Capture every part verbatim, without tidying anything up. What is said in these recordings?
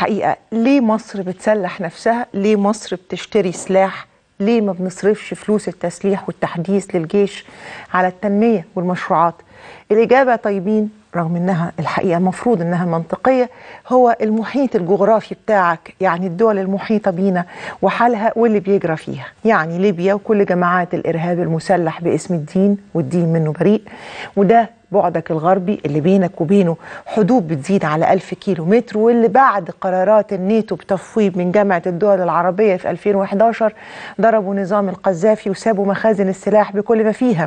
الحقيقة ليه مصر بتسلح نفسها؟ ليه مصر بتشتري سلاح؟ ليه ما بنصرفش فلوس التسليح والتحديث للجيش على التنمية والمشروعات؟ الإجابة طيبين، رغم أنها الحقيقة المفروض أنها منطقية، هو المحيط الجغرافي بتاعك، يعني الدول المحيطة بينا وحالها واللي بيجرى فيها، يعني ليبيا وكل جماعات الإرهاب المسلح باسم الدين، والدين منه بريء، وده بعدك الغربي اللي بينك وبينه حدود بتزيد على ألف كيلو متر، واللي بعد قرارات الناتو بتفويض من جامعة الدول العربية في ألفين وإحدى عشر ضربوا نظام القذافي وسابوا مخازن السلاح بكل ما فيها،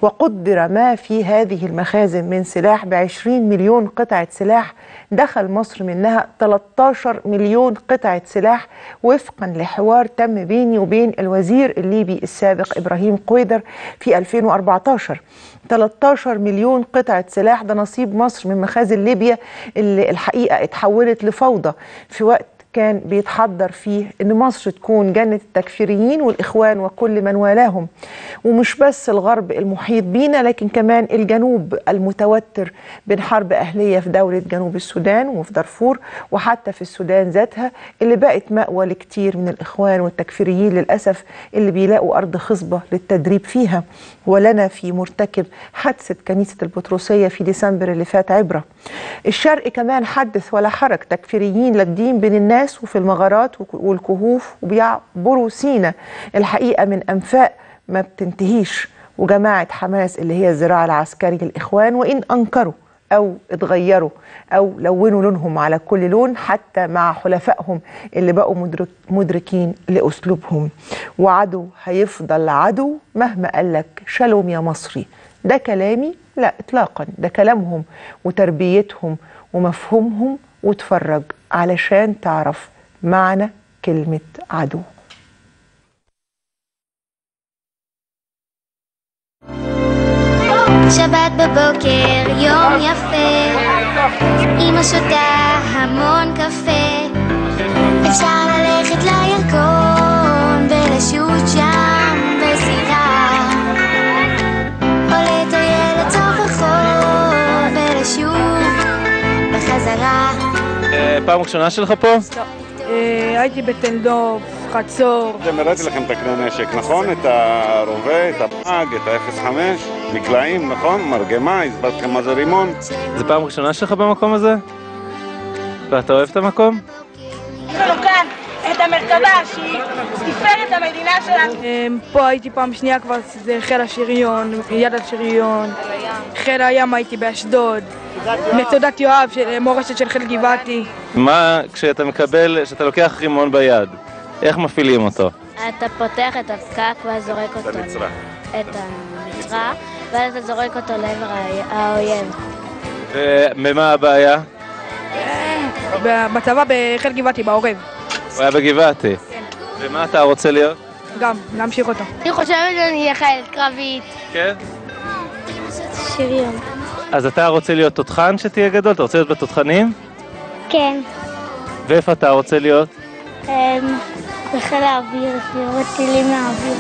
وقدر ما في هذه المخازن من سلاح بعشرين مليون قطعة سلاح، دخل مصر منها ثلاثة عشر مليون قطعة سلاح وفقا لحوار تم بيني وبين الوزير الليبي السابق إبراهيم قويدر في ألفين وأربعة عشر. ثلاثة عشر مليون قطعة سلاح ده نصيب مصر من مخازن ليبيا اللي الحقيقة اتحولت لفوضى في وقت كان بيتحضر فيه ان مصر تكون جنة التكفيريين والإخوان وكل من والاهم. ومش بس الغرب المحيط بينا، لكن كمان الجنوب المتوتر بين حرب أهلية في دولة جنوب السودان وفي دارفور، وحتى في السودان ذاتها اللي بقت مأوى لكتير من الإخوان والتكفيريين للأسف اللي بيلاقوا أرض خصبة للتدريب فيها. ولنا في مرتكب حادثة كنيسة البطرسية في ديسمبر اللي فات عبرة. الشرق كمان حدث ولا حرج، تكفيريين لاجدين بين الناس وفي المغارات والكهوف وبيعبروا سينا الحقيقة من أنفاق ما بتنتهيش، وجماعة حماس اللي هي الذراع العسكري للإخوان، وإن أنكروا أو اتغيروا أو لونوا لونهم على كل لون حتى مع حلفائهم اللي بقوا مدرك مدركين لأسلوبهم. وعدو هيفضل عدو مهما قالك شالوم يا مصري. ده كلامي؟ لا إطلاقا، ده كلامهم وتربيتهم ومفهومهم، وتفرج علشان تعرف معنى كلمة عدو. שבת בבוקר, יום יפה, אמא שותה המון קפה, אפשר ללכת לירקון ולשוט שם בסירה, או לטייל לתוך החול ולשוב בחזרה. פעם ראשונה שלך פה? לא. הייתי בתל דוב, חצור. הראיתי לכם את הכלי נשק, נכון? את הרובה, את הפאג, את ה-אפס חמש, מקלעים, נכון? מרגמה, הסברתכם מה זה רימון. זה פעם ראשונה שלך במקום הזה? ואתה אוהב את המקום? יש לנו כאן את המרכבה שהיא תפארת המדינה שלנו. פה הייתי פעם שנייה כבר, זה חיל השריון, יד השריון. חיל הים הייתי באשדוד. מצודת יואב, מורשת של חיל גבעתי. מה כשאתה מקבל, כשאתה לוקח רימון ביד, איך מפעילים אותו? אתה פותח את הפקק ואז זורק אותו. את המצרח. את המצרח, ואז אתה זורק אותו לעבר האויב. ומה הבעיה? בצבא בחיל גבעתי, בעורב. הוא היה בגבעתי? כן. ומה אתה רוצה להיות? גם, להמשיך אותו. אני חושבת שאני אהיה חיילת קרבית. כן? שריון. אז אתה רוצה להיות תותחן שתהיה גדול? אתה רוצה להיות בתותחנים? כן. ואיפה אתה רוצה להיות? בחיל האוויר, לראות טילים מהאוויר.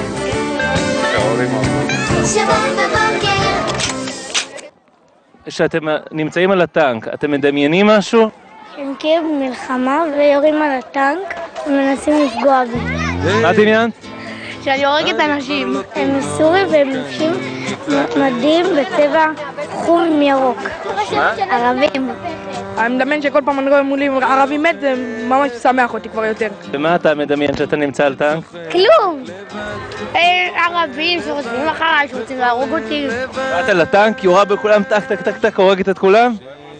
שבת בבוקר. כשאתם נמצאים על הטנק, אתם מדמיינים משהו? הם כאילו במלחמה ויורים על הטנק ומנסים לפגוע בי. מה דמיינת? שאני הורגת אנשים. הם סורים והם לובשים מדים בצבע חום ירוק. ערבים. אני מדמיין שכל פעם אני רואה מולי ערבי מת, זה ממש שמח אותי כבר יותר. ומה אתה מדמיין שאתה נמצא על טנק? כלום! ערבים שרוצים אחריי, שרוצים להרוג אותי. באת לטנק, יורה בכולם, טק טק טק טק, הורגת את כולם?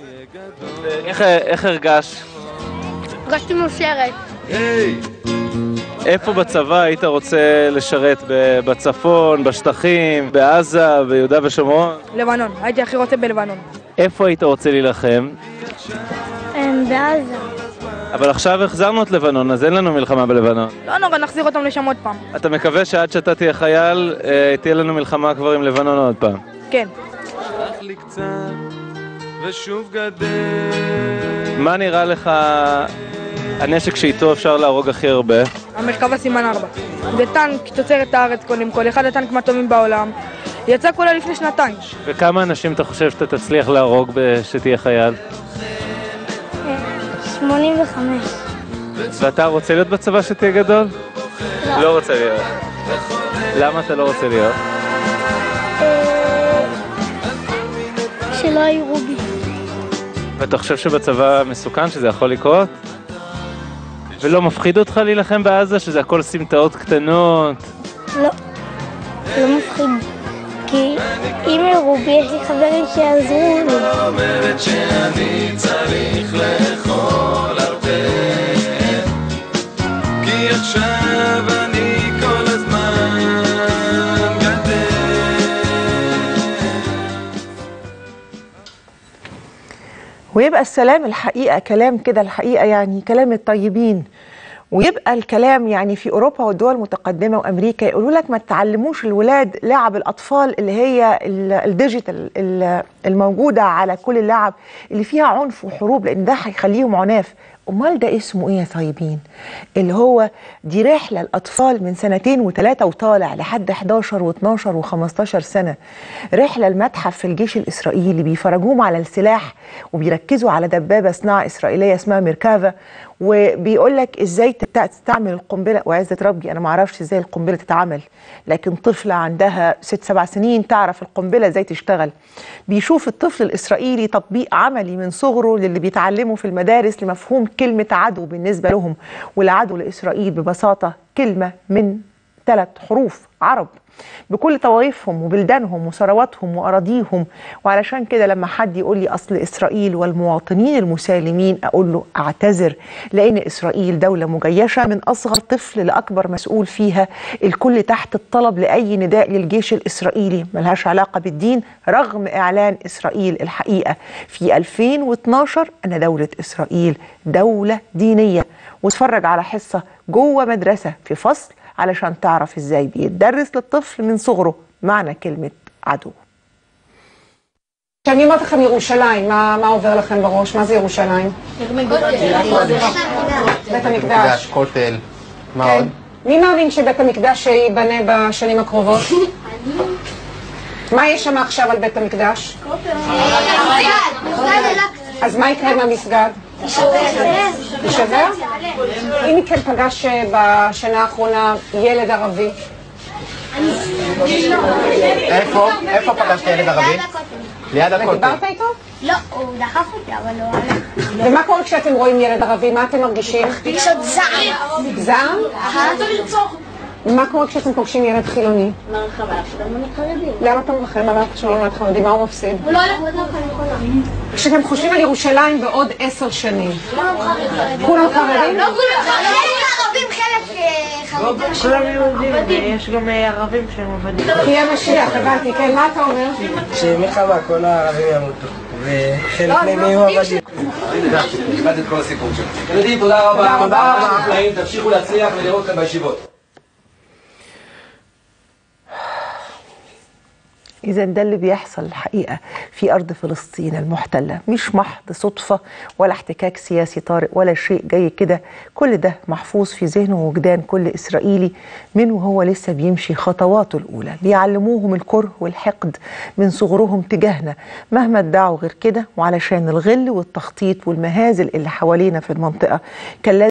איך הרגש? הרגשתי מאושרת. איפה בצבא היית רוצה לשרת? בצפון, בשטחים, בעזה, ביהודה ושומרון? לבנון, הייתי הכי רוצה בלבנון. איפה היית רוצה להילחם? בעזה. אבל עכשיו החזרנו את לבנון, אז אין לנו מלחמה בלבנון. לא נורא, נחזיר אותם לשם עוד פעם. אתה מקווה שעד שאתה תהיה חייל, תהיה לנו מלחמה כבר עם לבנון עוד פעם? כן. מה נראה לך הנשק שאיתו אפשר להרוג הכי הרבה? המרכבה סימן ארבע. זה טנק תוצרת הארץ קודם כל, אחד הטנקים הטובים בעולם. יצא כולה לפני שנתיים. וכמה אנשים אתה חושב שאתה תצליח להרוג שתהיה חייל? שמונים וחמש. ואתה רוצה להיות בצבא שתהיה גדול? לא. לא רוצה להיות. למה אתה לא רוצה להיות? שלא יראו בי. ואתה חושב שבצבא מסוכן שזה יכול לקרות? ולא מפחיד אותך להילחם בעזה שזה הכל סמטאות קטנות? לא. לא מפחיד. כי אם יראו בי יש לי חברים שיעזרו לי. אומרת שאני צריך לאכול הרבה, כי עכשיו אני כל הזמן גדל. ويبقى السلام الحقيقة كلام كده الحقيقة يعني كلام الطيبين، ويبقى الكلام يعني في أوروبا والدول المتقدمة وأمريكا يقولوا لك ما تعلموش الولاد لعب الأطفال اللي هي الديجيتال الموجودة على كل اللعب اللي فيها عنف وحروب، لأن ده هيخليهم عناف. أمال ده اسمه إيه يا طيبين؟ اللي هو دي رحلة الأطفال من سنتين وثلاثة وطالع لحد حداشر واثناشر وخمستاشر سنة، رحلة المتحف في الجيش الإسرائيلي بيفرجوهم على السلاح وبيركزوا على دبابة صناعة إسرائيلية اسمها ميركافا، وبيقول لك ازاي تستعمل القنبله. وعزه ربي انا ما اعرفش ازاي القنبله تتعمل، لكن طفله عندها ست سبع سنين تعرف القنبله ازاي تشتغل. بيشوف الطفل الاسرائيلي تطبيق عملي من صغره للي بيتعلمه في المدارس لمفهوم كلمه عدو بالنسبه لهم، والعدو لاسرائيل ببساطه كلمه من ثلاث حروف عرب بكل طوائفهم وبلدانهم وثرواتهم وأراضيهم. وعلشان كده لما حد يقول لي أصل إسرائيل والمواطنين المسالمين أقول له أعتذر، لأن إسرائيل دولة مجيشة من أصغر طفل لأكبر مسؤول فيها، الكل تحت الطلب لأي نداء للجيش الإسرائيلي، ملهاش علاقة بالدين، رغم إعلان إسرائيل الحقيقة في ألفين واثناشر أن دولة إسرائيل دولة دينية. واتفرج على حصة جوه مدرسة في فصل علشان تعرف ازاي بيتدرس للطفل من صغره معنى كلمة עדו. כשאני אומרת לכם ירושלים, מה, מה עובר לכם בראש? מה זה ירושלים? בית המקדש. כותל. מה כן. עוד? מי מאמין שבית המקדש ייבנה בשנים הקרובות? מה יש שם עכשיו על בית המקדש? אז מה יקרה עם המסגד? יישבר? אם מכן פגש בשנה האחרונה ילד ערבי? איפה? איפה פגשת ילד ערבי? ליד הכותל. ודיברת איתו? לא, הוא דחף אותי, אבל לא הלך. ומה קורה כשאתם רואים ילד ערבי? מה אתם מרגישים? רגשות זעם. זעם? מה קורה כשאתם פוגשים ילד חילוני? מרחב עליו שגם אני חרדי. למה אתה מרחב עליו כשאתם ילד חרדי? מה הוא מפסיד? הוא לא הולך בדרך כלל. כשאתם חושבים על ירושלים בעוד עשר שנים, כולם חרדים. כולם חרדים? לא כולם חרדים. ערבים חלק חרדים. כולם יהודים, יש גם ערבים שהם עובדים. תהיה משיח, הבנתי, כן, מה אתה אומר? שמלחמה כל הערבים ימותו, וחלק מהם יהיו עבדים. קיבלת את כל הסיפור שלך. ילדים, תודה רבה. תודה רבה. תמשיכו להצליח ולראות כאן בישיבות. إذا ده اللي بيحصل الحقيقة في أرض فلسطين المحتلة، مش محض صدفة ولا احتكاك سياسي طارئ ولا شيء جاي كده، كل ده محفوظ في ذهن ووجدان كل إسرائيلي من وهو لسه بيمشي خطواته الأولى. بيعلموهم الكره والحقد من صغرهم تجاهنا مهما ادعوا غير كده، وعلشان الغل والتخطيط والمهازل اللي حوالينا في المنطقة كان